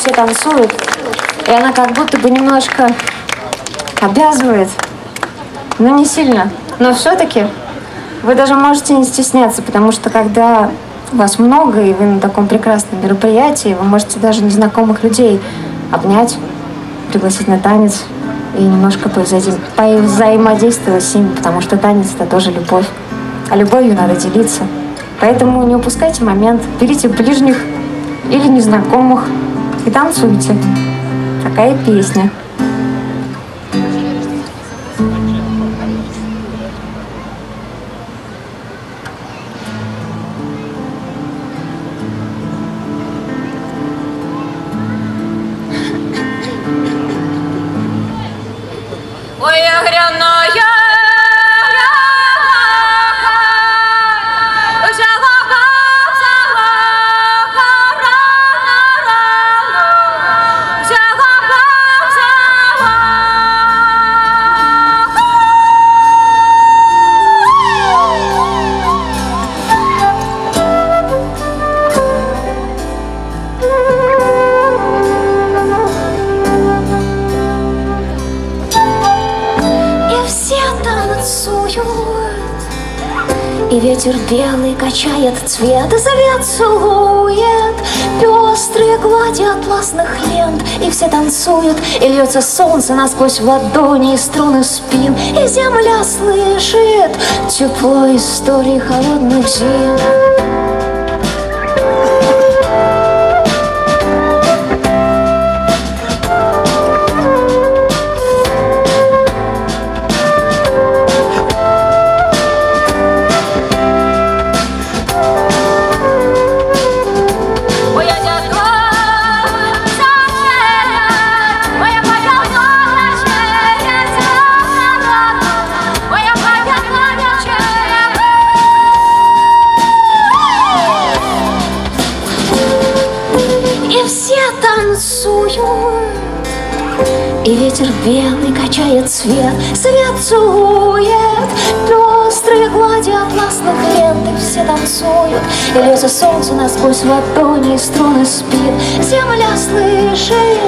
все танцуют, и она как будто бы немножко обязывает, но не сильно. Но все-таки вы даже можете не стесняться, потому что когда вас много, и вы на таком прекрасном мероприятии, вы можете даже незнакомых людей обнять, пригласить на танец и немножко повзаимодействовать с ними, потому что танец — это тоже любовь. А любовью надо делиться. Поэтому не упускайте момент, берите ближних или незнакомых и танцуйте. Такая песня. И ветер белый качает цвет, и завет целует пестрые глади атласных лент. И все танцуют, и льется солнце насквозь в ладони и струны спин. И земля слышит тепло истории холодных зим. И ветер белый качает цвет, свет целует пестрые глади атласных лент. И все танцуют, и льется солнце насквозь в ладони и струны спин. Земля слышит.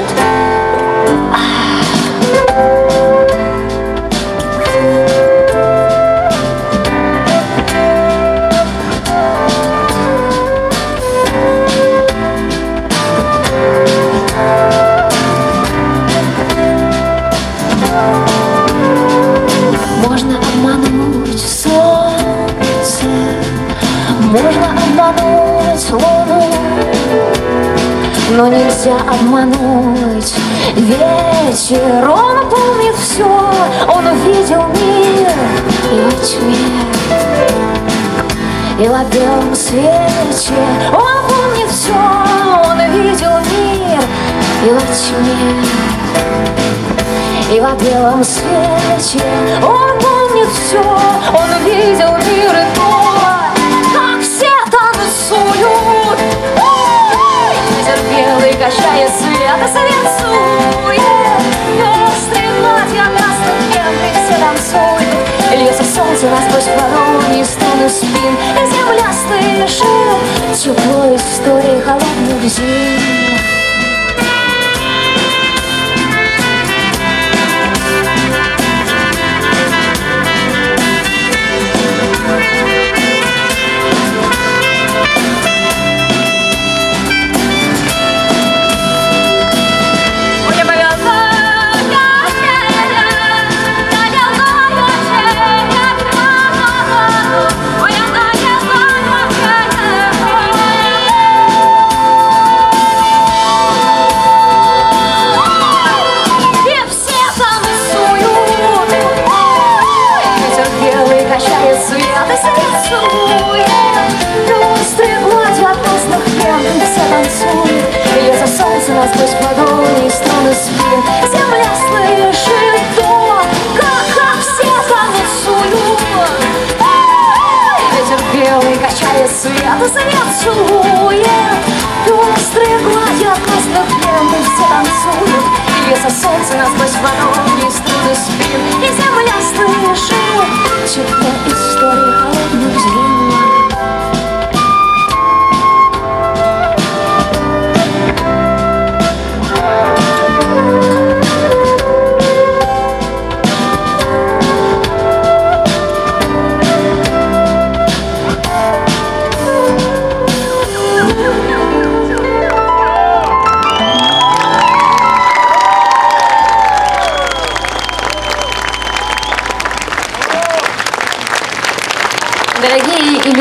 Можно обмануть луну, но нельзя обмануть ветер. Он помнит все, он увидел мир и во тьме, и во белом свете. Он помнит все, он видел мир и во тьме, и во белом свете. Он помнит все, он видел мир и то, ветер белый качает свет, и свет целует пестрые глади атласных лент. И все танцуют, и льется солнце насквозь в ладони и струны спин. И земля слышит тепло истории холодных зим. Насквозь в ладони и струны спин. Земля слышит то, как все танцуют. Ветер белый качает свет, и свет целует пестрые глади атласных лент. И все танцуют, и льется солнце насквозь в ладони и струны спин. И земля слышит тепло истории холодных зим.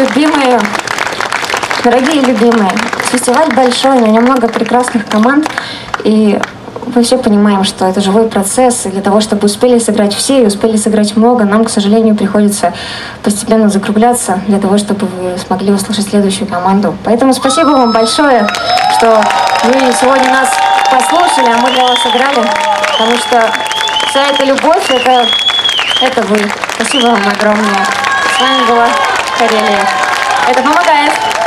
любимые, дорогие любимые, фестиваль большой, на нем много прекрасных команд, и мы все понимаем, что это живой процесс, и для того, чтобы успели сыграть все и успели сыграть много, нам, к сожалению, приходится постепенно закругляться для того, чтобы вы смогли услышать следующую команду. Поэтому спасибо вам большое, что вы сегодня нас послушали, а мы для вас играли, потому что вся эта любовь, это вы. Спасибо вам огромное. С вами была Карелия. Это помогает.